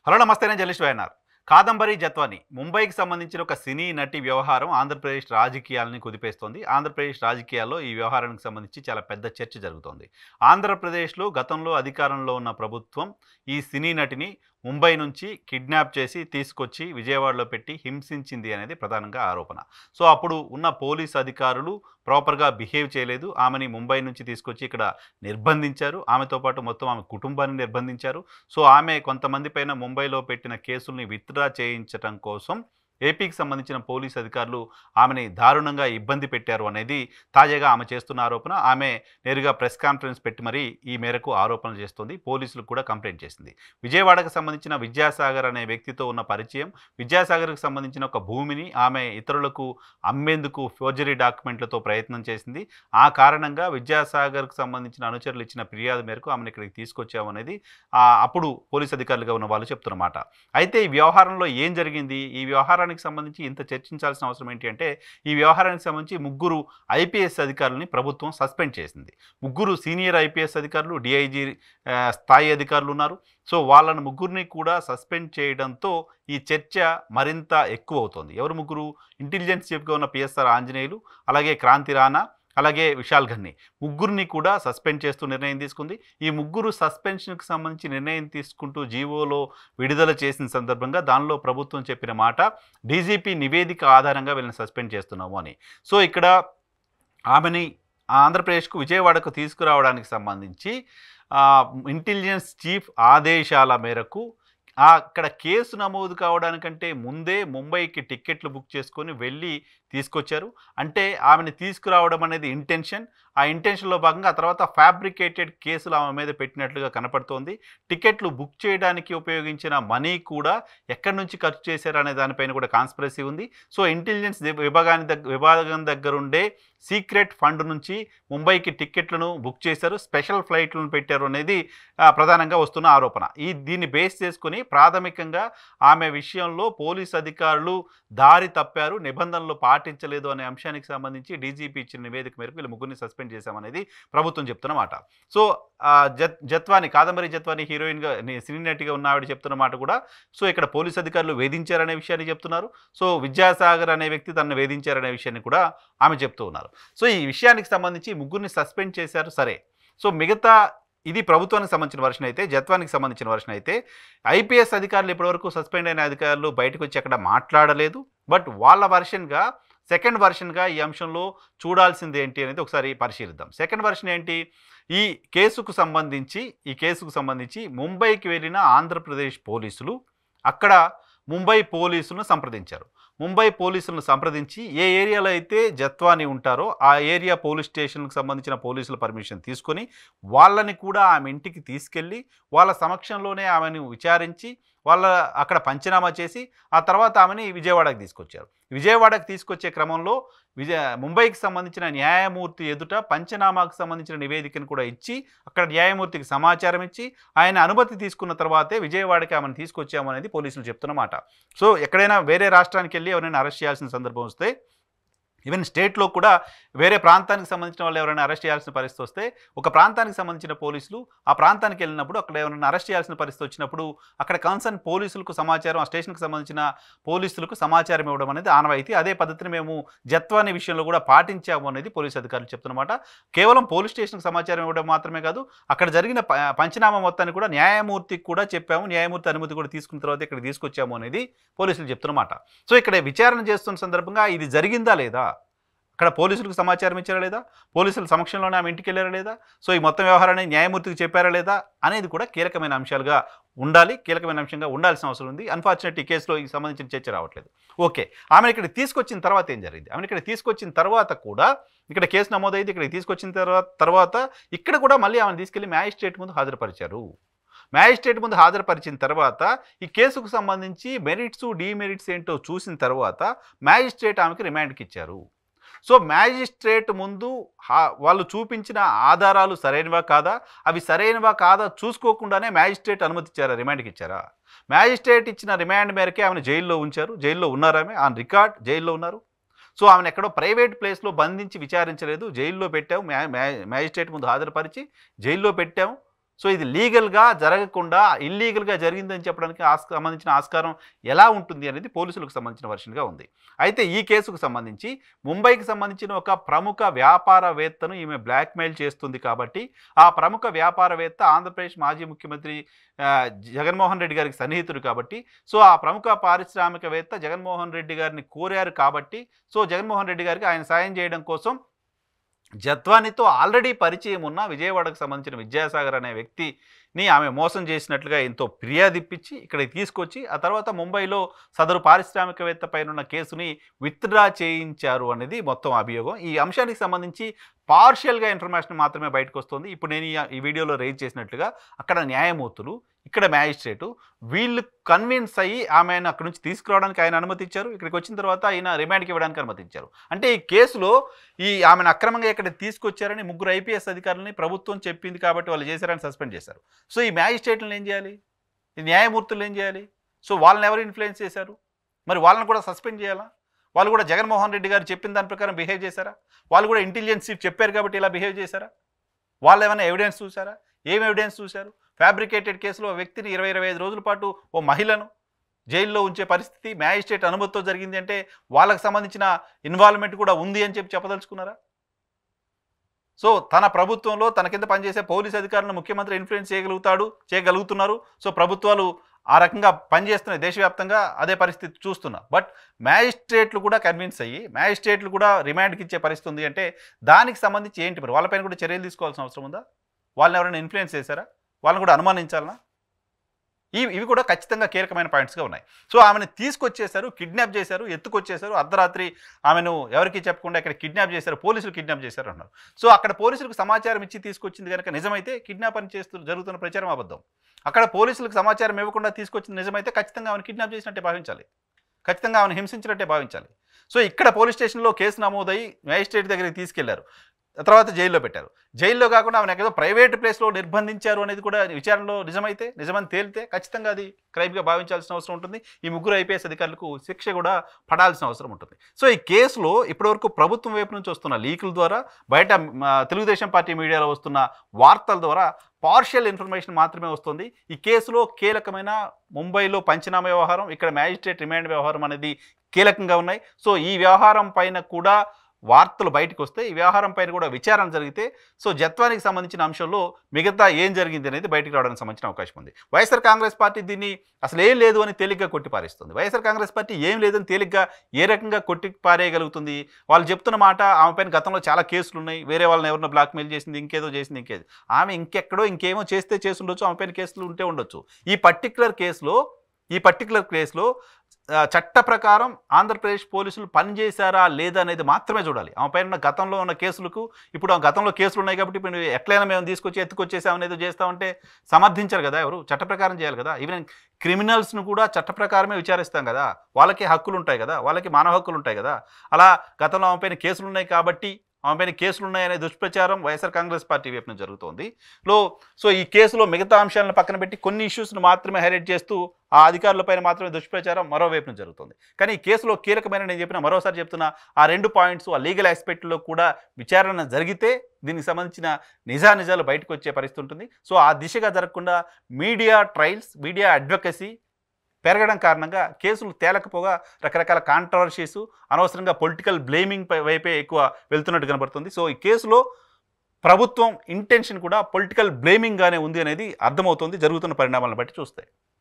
Hello నమస్తే, నేను journalist YNR. Kadambari Jethwani ముంబైకి సంబంధించిన ఒక సినీ నటి వ్యవహారం ఆంధ్రప్రదేశ్ రాజకీయాలని కుదిపేస్తోంది. ఆంధ్రప్రదేశ్ రాజకీయాల్లో ఈ వ్యవహారానికి సంబంధించి చాలా పెద్ద చర్చ జరుగుతోంది. ఆంధ్రప్రదేశ్లో గతంలో అధికారంలో ఉన్న ప్రభుత్వం ఈ సినీ నటిని ముంబై నుంచి కిడ్నాప్ చేసి తీసుకొచ్చి విజయవాడలో పెట్టి హింసించింది అనేది ప్రధానంగా ఆరోపణ. సో అప్పుడు ఉన్న పోలీస్ అధికారులు ప్రాపర్గా బిహేవ్ చేయలేదు. ఆమెని ముంబై నుంచి తీసుకొచ్చి ఇక్కడ నిర్బంధించారు. ఆమెతో పాటు మొత్తం ఆమె కుటుంబాన్ని నిర్బంధించారు. సో ఆమె కొంతమంది పైన ముంబైలో పెట్టిన కేసుల్ని విత్డ్రా చేయించడం కోసం ఏపీకి సంబంధించిన పోలీస్ అధికారులు ఆమెని దారుణంగా ఇబ్బంది పెట్టారు అనేది తాజాగా ఆమె చేస్తున్న ఆరోపణ. ఆమె నేరుగా ప్రెస్ కాన్ఫరెన్స్ పెట్టి మరీ ఈ మేరకు ఆరోపణలు చేస్తుంది. పోలీసులకు కూడా కంప్లైంట్ చేసింది. విజయవాడకు సంబంధించిన విద్యాసాగర్ అనే వ్యక్తితో ఉన్న పరిచయం, విద్యాసాగర్కి సంబంధించిన ఒక భూమిని ఆమె ఇతరులకు అమ్మేందుకు ఫోర్జరీ డాక్యుమెంట్లతో ప్రయత్నం చేసింది. ఆ కారణంగా విద్యాసాగర్కు సంబంధించిన అనుచరులు ఇచ్చిన ఫిర్యాదు మేరకు ఆమెను ఇక్కడికి తీసుకొచ్చామనేది అప్పుడు పోలీస్ అధికారులుగా ఉన్న వాళ్ళు చెప్తున్నమాట. అయితే ఈ వ్యవహారంలో ఏం జరిగింది, ఈ వ్యవహారానికి సంబంధించి ఇంత చర్చించాల్సిన అవసరం ఏంటి అంటే, ఈ వ్యవహారానికి సంబంధించి ముగ్గురు ఐపీఎస్ అధికారులని ప్రభుత్వం సస్పెండ్ చేసింది. ముగ్గురు సీనియర్ ఐపీఎస్ అధికారులు, డిఐజీ స్థాయి అధికారులు ఉన్నారు. సో వాళ్ళను ముగ్గురిని కూడా సస్పెండ్ చేయడంతో ఈ చర్చ మరింత ఎక్కువ అవుతోంది. ఎవరు ముగ్గురు? ఇంటెలిజెన్స్ చీఫ్గా ఉన్న పిఎస్ఆర్ ఆంజనేయులు, అలాగే క్రాంతి రాణా, అలాగే విశాల్ ఘన్ని, ముగ్గురిని కూడా సస్పెండ్ చేస్తూ నిర్ణయం తీసుకుంది. ఈ ముగ్గురు సస్పెన్షన్కి సంబంధించి నిర్ణయం తీసుకుంటూ జీవోలో విడుదల చేసిన సందర్భంగా దానిలో ప్రభుత్వం చెప్పిన మాట, డీజీపీ నివేదిక ఆధారంగా వీళ్ళని సస్పెండ్ చేస్తున్నాము అని. సో ఇక్కడ ఆమెని ఆంధ్రప్రదేశ్కు విజయవాడకు తీసుకురావడానికి సంబంధించి ఇంటెలిజెన్స్ చీఫ్ ఆదేశాల మేరకు అక్కడ కేసు నమోదు కావడానికంటే ముందే ముంబైకి టిక్కెట్లు బుక్ చేసుకొని వెళ్ళి తీసుకొచ్చారు. అంటే ఆమెను తీసుకురావడం అనేది ఇంటెన్షన్. ఆ ఇంటెన్షన్లో భాగంగా ఆ తర్వాత ఫ్యాబ్రికేటెడ్ కేసులు ఆమె మీద పెట్టినట్లుగా కనపడుతోంది. టికెట్లు బుక్ చేయడానికి ఉపయోగించిన మనీ కూడా ఎక్కడి నుంచి ఖర్చు చేశారనే దానిపైన కూడా కాన్స్పిరసీ ఉంది. సో ఇంటెలిజెన్స్ విభాగం దగ్గరుండే సీక్రెట్ ఫండ్ నుంచి ముంబైకి టిక్కెట్లను బుక్ చేశారు, స్పెషల్ ఫ్లైట్లను పెట్టారు అనేది ప్రధానంగా వస్తున్న ఆరోపణ. దీన్ని బేస్ చేసుకుని ప్రాథమికంగా ఆమె విషయంలో పోలీస్ అధికారులు దారి తప్పారు, నిబంధనలు పాటించలేదు అనే అంశానికి సంబంధించి డీజీపీ ఇచ్చిన నివేదిక మేరకు వీళ్ళు ముగ్గురిని సస్పెండ్ చేశామనేది ప్రభుత్వం చెప్తున్నమాట. సో జత్వాని, కాదంబరి జత్వాని హీరోయిన్గా సినీ నటిగా ఉన్న ఆవిడ చెప్తున్న మాట కూడా, సో ఇక్కడ పోలీస్ అధికారులు వేధించారనే విషయాన్ని చెప్తున్నారు. సో విద్యాసాగర్ అనే వ్యక్తి తనను వేధించారనే విషయాన్ని కూడా ఆమె చెప్తూ ఉన్నారు. సో ఈ విషయానికి సంబంధించి ముగ్గురిని సస్పెండ్ చేశారు, సరే. సో మిగతా ఇది ప్రభుత్వానికి సంబంధించిన వర్షన్ అయితే, జత్వానికి సంబంధించిన వర్షన్ అయితే ఐపీఎస్ అధికారులు ఇప్పటివరకు సస్పెండ్ అయిన అధికారులు బయటకు వచ్చి అక్కడ మాట్లాడలేదు. బట్ వాళ్ళ వర్షన్గా, సెకండ్ వర్షన్గా ఈ అంశంలో చూడాల్సింది ఏంటి అనేది ఒకసారి పరిశీలిద్దాం. సెకండ్ వర్షన్ ఏంటి? ఈ కేసుకు సంబంధించి ముంబైకి వెళ్ళిన ఆంధ్రప్రదేశ్ పోలీసులు అక్కడ ముంబై పోలీసులను సంప్రదించారు. ముంబై పోలీసులను సంప్రదించి ఏ ఏరియాలో అయితే జత్వాని ఉంటారో ఆ ఏరియా పోలీస్ స్టేషన్కి సంబంధించిన పోలీసుల పర్మిషన్ తీసుకొని వాళ్ళని కూడా ఆమె ఇంటికి తీసుకెళ్ళి వాళ్ళ సమక్షంలోనే ఆమెను విచారించి వాళ్ళ అక్కడ పంచనామా చేసి ఆ తర్వాత ఆమెని విజయవాడకు తీసుకొచ్చారు. విజయవాడకు తీసుకొచ్చే క్రమంలో ముంబైకి సంబంధించిన న్యాయమూర్తి ఎదుట పంచనామాకు సంబంధించిన నివేదికను కూడా ఇచ్చి అక్కడ న్యాయమూర్తికి సమాచారం ఇచ్చి ఆయన అనుమతి తీసుకున్న తర్వాతే విజయవాడకి ఆమెను తీసుకొచ్చామనేది పోలీసులు చెప్తున్నమాట. సో ఎక్కడైనా వేరే రాష్ట్రానికి వెళ్ళి ఎవరైనా అరెస్ట్ చేయాల్సిన సందర్భం వస్తే, ఈవెన్ స్టేట్లో కూడా వేరే ప్రాంతానికి సంబంధించిన వాళ్ళు ఎవరైనా అరెస్ట్ చేయాల్సిన పరిస్థితి వస్తే, ఒక ప్రాంతానికి సంబంధించిన పోలీసులు ఆ ప్రాంతానికి వెళ్ళినప్పుడు అక్కడ ఎవరైనా అరెస్ట్ చేయాల్సిన పరిస్థితి వచ్చినప్పుడు అక్కడ కన్సర్న్ పోలీసులకు సమాచారం, ఆ స్టేషన్కి సంబంధించిన పోలీసులకు సమాచారం ఇవ్వడం అనేది ఆనవాయితీ. అదే పద్ధతిని మేము జత్వాని విషయంలో కూడా పాటించాము అనేది పోలీసు అధికారులు చెప్తున్నమాట. కేవలం పోలీస్ స్టేషన్కి సమాచారం ఇవ్వడం మాత్రమే కాదు, అక్కడ జరిగిన పంచనామా మొత్తాన్ని కూడా న్యాయమూర్తికి కూడా చెప్పాము, న్యాయమూర్తి అనుమతి కూడా తీసుకున్న తర్వాత ఇక్కడ తీసుకొచ్చాము అనేది పోలీసులు చెప్తున్నమాట. సో ఇక్కడ విచారణ చేస్తున్న సందర్భంగా ఇది జరిగిందా లేదా, అక్కడ పోలీసులకు సమాచారం ఇచ్చారా లేదా, పోలీసుల సమక్షంలోనే ఆమె ఇంటికి వెళ్ళారా లేదా, సో ఈ మొత్తం వ్యవహారాన్ని న్యాయమూర్తికి చెప్పారా లేదా అనేది కూడా కీలకమైన అంశాలుగా ఉండాలి, కీలకమైన అంశంగా ఉండాల్సిన అవసరం ఉంది. అన్ఫార్చునేట్ ఈ కేసులో ఈ సంబంధించిన చర్చ రావట్లేదు. ఓకే, ఆమెను ఇక్కడ తీసుకొచ్చిన తర్వాత ఏం జరిగింది? ఆమెను ఇక్కడ తీసుకొచ్చిన తర్వాత కూడా ఇక్కడ కేసు నమోదైంది. ఇక్కడికి తీసుకొచ్చిన తర్వాత ఇక్కడ కూడా మళ్ళీ ఆమెను తీసుకెళ్లి మ్యాజిస్ట్రేట్ ముందు హాజరుపరిచారు. మ్యాజిస్ట్రేట్ ముందు హాజరుపరిచిన తర్వాత ఈ కేసుకు సంబంధించి మెరిట్స్ డీమెరిట్స్ ఏంటో చూసిన తర్వాత మ్యాజిస్ట్రేట్ ఆమెకి రిమాండ్కి ఇచ్చారు. సో మ్యాజిస్ట్రేట్ ముందు వాళ్ళు చూపించిన ఆధారాలు సరైనవా కాదా, అవి సరైనవా కాదా చూసుకోకుండానే మ్యాజిస్ట్రేట్ అనుమతి ఇచ్చారా, రిమాండ్కి ఇచ్చారా? మ్యాజిస్ట్రేట్ ఇచ్చిన రిమాండ్ మేరకే ఆమెను జైల్లో ఉంచారు. జైల్లో ఉన్నారు, ఆమె ఆన్ రికార్డ్ జైల్లో ఉన్నారు. సో ఆమెను ఎక్కడో ప్రైవేట్ ప్లేస్లో బంధించి విచారించలేదు, జైల్లో పెట్టాము, మ్యాజిస్ట్రేట్ ముందు హాజరుపరిచి జైల్లో పెట్టాము. సో ఇది లీగల్‌గా జరగకుండా ఇల్లీగల్‌గా జరిగిందని చెప్పడానికి సంబంధించిన ఆస్కారం ఎలా ఉంటుంది అనేది పోలీసులకు సంబంధించిన వెర్షన్‌గా ఉంది. అయితే ఈ కేసుకు సంబంధించి ముంబైకి సంబంధించిన ఒక ప్రముఖ వ్యాపారవేత్తను ఈమె బ్లాక్‌మెయిల్ చేస్తుంది కాబట్టి, ఆ ప్రముఖ వ్యాపారవేత్త ఆంధ్రప్రదేశ్ మాజీ ముఖ్యమంత్రి జగన్మోహన్ రెడ్డి గారికి సన్నిహితుడు కాబట్టి, సో ఆ ప్రముఖ పారిశ్రామికవేత్త జగన్మోహన్ రెడ్డి గారిని కోరారు కాబట్టి, సో జగన్మోహన్ రెడ్డి గారికి ఆయన సాయం చేయడం కోసం జత్వానితో ఆల్రెడీ పరిచయం ఉన్న విజయవాడకు సంబంధించిన విద్యాసాగర్ అనే వ్యక్తిని ఆమె మోసం చేసినట్లుగా ఎంతో ఫిర్యాదు ఇప్పించి ఇక్కడికి తీసుకొచ్చి ఆ తర్వాత ముంబైలో సదరు పారిశ్రామికవేత్త పైన కేసుని విత్డ్రా చేయించారు అనేది మొత్తం అభియోగం. ఈ అంశానికి సంబంధించి పార్షియల్గా ఇన్ఫర్మేషన్ మాత్రమే బయటకు వస్తుంది. ఇప్పుడు నేను ఈ వీడియోలో రేజ్ చేసినట్లుగా అక్కడ న్యాయమూర్తులు, ఇక్కడ మ్యాజిస్ట్రేటు వీళ్ళు కన్విన్స్ అయ్యి ఆమెను అక్కడి నుంచి తీసుకురావడానికి ఆయన అనుమతి ఇచ్చారు. ఇక్కడికి వచ్చిన తర్వాత ఆయన రిమాండ్కి ఇవ్వడానికి అనుమతి ఇచ్చారు. అంటే ఈ కేసులో ఆమెను అక్రమంగా ఇక్కడ తీసుకొచ్చారని ముగ్గురు ఐపీఎస్ అధికారులని ప్రభుత్వం చెప్పింది కాబట్టి వాళ్ళు చేశారని సస్పెండ్ చేశారు. సో ఈ మ్యాజిస్ట్రేట్లను ఏం చేయాలి? ఈ న్యాయమూర్తులు ఏం చేయాలి? సో వాళ్ళని ఎవరు ఇన్ఫ్లుయెన్స్ చేశారు? మరి వాళ్ళని కూడా సస్పెండ్ చేయాలా? వాళ్ళు కూడా జగన్మోహన్ రెడ్డి గారు చెప్పిన దాని ప్రకారం బిహేవ్ చేశారా? వాళ్ళు కూడా ఇంటెలిజెన్స్ చీఫ్ చెప్పారు కాబట్టి ఇలా బిహేవ్ చేశారా? వాళ్ళు ఏమైనా ఎవిడెన్స్ చూసారా? ఏం ఎవిడెన్స్ చూశారు? ఫ్యాబ్రికేటెడ్ కేసులో వ్యక్తిని 20-25 రోజుల పాటు ఓ మహిళను జైల్లో ఉంచే పరిస్థితి మ్యాజిస్ట్రేట్ అనుమతితో జరిగింది అంటే వాళ్ళకి సంబంధించిన ఇన్వాల్వ్మెంట్ కూడా ఉంది అని చెప్పదలుచుకున్నారా? సో తన ప్రభుత్వంలో తన కింద పనిచేసే పోలీస్ అధికారులను ముఖ్యమంత్రి ఇన్ఫ్లుయెన్స్ చేయగలుగుతున్నారు. సో ప్రభుత్వాలు ఆ రకంగా పనిచేస్తున్నాయి దేశవ్యాప్తంగా, అదే పరిస్థితి చూస్తున్నా. బట్ మ్యాజిస్ట్రేట్లు కూడా కన్విన్స్ అయ్యి మ్యాజిస్ట్రేట్లు కూడా రిమాండ్కి ఇచ్చే పరిస్థితి ఉంది అంటే దానికి సంబంధించి ఏంటి? మరి వాళ్ళపైన కూడా చర్యలు తీసుకోవాల్సిన అవసరం ఉందా? వాళ్ళని ఎవరైనా ఇన్ఫ్లుయెన్స్ చేశారా? వాళ్ళని కూడా అనుమానించాలనా? ఇవి కూడా ఖచ్చితంగా కీలకమైన పాయింట్స్గా ఉన్నాయి. సో ఆమెను తీసుకొచ్చేశారు, కిడ్నాప్ చేశారు, ఎత్తుకొచ్చేశారు, అర్ధరాత్రి ఆమెను ఎవరికి చెప్పకుండా ఇక్కడ కిడ్నాప్ చేశారు, పోలీసులు కిడ్నాప్ చేశారు అన్నారు. సో అక్కడ పోలీసులకు సమాచారం ఇచ్చి తీసుకొచ్చింది కనుక నిజమైతే కిడ్నాప్ అని జరుగుతున్న ప్రచారం అబద్ధం. అక్కడ పోలీసులకు సమాచారం ఇవ్వకుండా తీసుకొచ్చింది నిజమైతే ఖచ్చితంగా ఆమెను కిడ్నాప్ చేసినట్టే భావించాలి, ఖచ్చితంగా ఆమెను హింసించినట్టే భావించాలి. సో ఇక్కడ పోలీస్ స్టేషన్లో కేసు నమోదయ్యి మ్యాజిస్ట్రేట్ దగ్గరికి తీసుకెళ్లారు, తర్వాత జైల్లో పెట్టారు. జైల్లో కాకుండా ఆమెను ఏదో ప్రైవేట్ ప్లేస్లో నిర్బంధించారు అనేది కూడా విచారణలో నిజమని తేలితే ఖచ్చితంగా అది క్రైమ్గా భావించాల్సిన అవసరం ఉంటుంది. ఈ ముగ్గురు ఐపీఎస్ అధికారులకు శిక్ష కూడా పడాల్సిన అవసరం ఉంటుంది. సో ఈ కేసులో ఇప్పటివరకు ప్రభుత్వం వైపు నుంచి వస్తున్న లీకుల ద్వారా, బయట తెలుగుదేశం పార్టీ మీడియాలో వస్తున్న వార్తల ద్వారా పార్షియల్ ఇన్ఫర్మేషన్ మాత్రమే వస్తుంది. ఈ కేసులో కీలకమైన ముంబైలో పంచనామా వ్యవహారం, ఇక్కడ మ్యాజిస్ట్రేట్ రిమాండ్ వ్యవహారం అనేది కీలకంగా ఉన్నాయి. సో ఈ వ్యవహారం పైన కూడా వార్తలు బయటకు వస్తే, ఈ వ్యవహారం పైన కూడా విచారణ జరిగితే సో జత్వానికి సంబంధించిన అంశంలో మిగతా ఏం జరిగింది అనేది బయటకు రావడానికి సంబంధించిన అవకాశం ఉంది. వైఎస్ఆర్ కాంగ్రెస్ పార్టీ దీన్ని అసలు ఏం లేదు అని తేలిగ్గా కొట్టిపారేస్తుంది. వైఎస్ఆర్ కాంగ్రెస్ పార్టీ ఏం లేదని తేలిగ్గా ఏ రకంగా కొట్టిపారేయగలుగుతుంది? వాళ్ళు చెప్తున్న మాట, ఆమె పైన గతంలో చాలా కేసులు ఉన్నాయి, వేరే వాళ్ళని ఎవరినో బ్లాక్మెయిల్ చేసింది, ఇంకేదో చేసింది. ఆమె ఇంకెక్కడో ఇంకేమో చేసి ఉండొచ్చు, ఆమె పైన కేసులు ఉంటే ఉండొచ్చు. ఈ పర్టికులర్ కేసులో చట్ట ప్రకారం ఆంధ్రప్రదేశ్ పోలీసులు పనిచేశారా లేదా అనేది మాత్రమే చూడాలి. ఆమె పైన గతంలో ఉన్న కేసులకు ఇప్పుడు ఆ గతంలో కేసులు ఉన్నాయి కాబట్టి ఇప్పుడు ఎట్లయినా మేము తీసుకొచ్చి ఎత్తుకొచ్చేసామనేది చేస్తామంటే సమర్థించరు కదా ఎవరు. చట్ట ప్రకారం చేయాలి కదా. ఈవెన్ క్రిమినల్స్ను కూడా చట్ట ప్రకారమే విచారిస్తాం కదా, వాళ్ళకి హక్కులు ఉంటాయి కదా, వాళ్ళకి మానవ హక్కులు ఉంటాయి కదా. అలా గతంలో ఆమె పైన కేసులు ఉన్నాయి కాబట్టి ఆమె పైన కేసులు ఉన్నాయనే దుష్ప్రచారం వైఎస్ఆర్ కాంగ్రెస్ పార్టీ వైపు నుంచి జరుగుతోంది. సో ఈ కేసులో మిగతా అంశాలను పక్కన పెట్టి కొన్ని ఇష్యూస్ను మాత్రమే హైలైట్ చేస్తూ ఆ అధికారులపైన మాత్రమే దుష్ప్రచారం మరోవైపు నుంచి జరుగుతుంది. కానీ ఈ కేసులో కీలకమైన నేను మరోసారి చెప్తున్నా ఆ 2 పాయింట్స్, ఆ లీగల్ ఆస్పెక్ట్లో కూడా విచారణ జరిగితే దీనికి సంబంధించిన నిజాలు బయటకు వచ్చే పరిస్థితి ఉంటుంది. సో ఆ దిశగా జరగకుండా మీడియా ట్రయల్స్, మీడియా అడ్వకసీ పెరగడం కారణంగా కేసులు తేలకపోగా రకరకాల కాంట్రవర్సీస్, అనవసరంగా పొలిటికల్ బ్లేమింగ్ వైపే ఎక్కువ వెళ్తున్నట్టు కనబడుతుంది. సో ఈ కేసులో ప్రభుత్వం ఇంటెన్షన్ కూడా పొలిటికల్ బ్లేమింగ్గానే ఉంది అనేది అర్థమవుతుంది జరుగుతున్న పరిణామాలను బట్టి చూస్తే.